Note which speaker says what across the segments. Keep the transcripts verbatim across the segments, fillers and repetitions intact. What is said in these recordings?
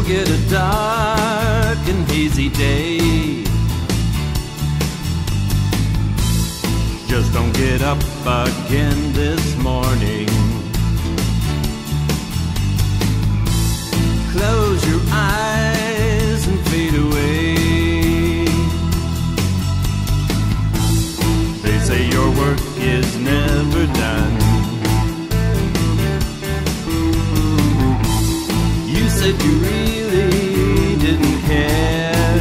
Speaker 1: forget a dark and hazy day. Just don't get up again this morning. Close your eyes and fade away. They say your work is never done. You said you really didn't care.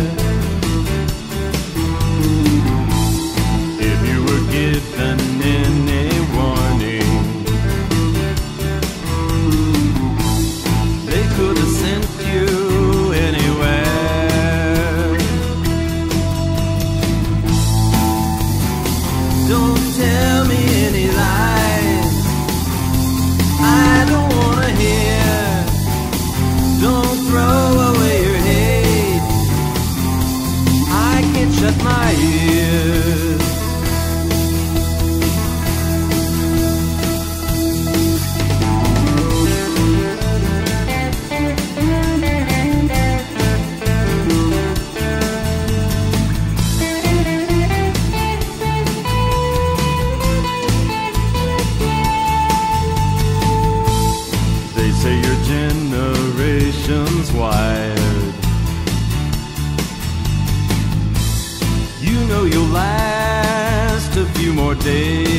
Speaker 1: If you were given any warning, they could have sent you anywhere. Don't tell me any lies I don't wanna hear. Don't throw away your hate. I can't shut my ears. They say your generation's wired. You know you'll last a few more days.